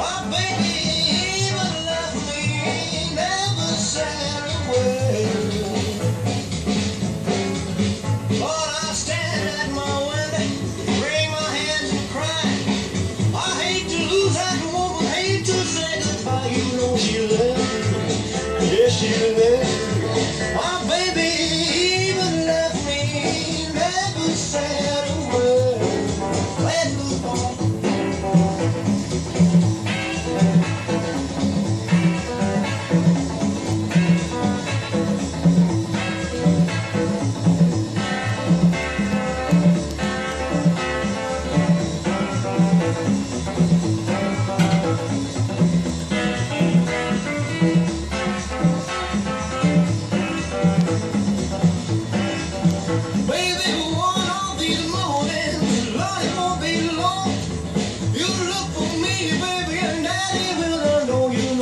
My baby even left me, never said a word. But I stand at my window, wring my hands and cry. I hate to lose that woman, hate to say goodbye. You know she left me, yes she left me. My baby even left me, never said a word. Let's move on. You look for me, baby, and daddy will know you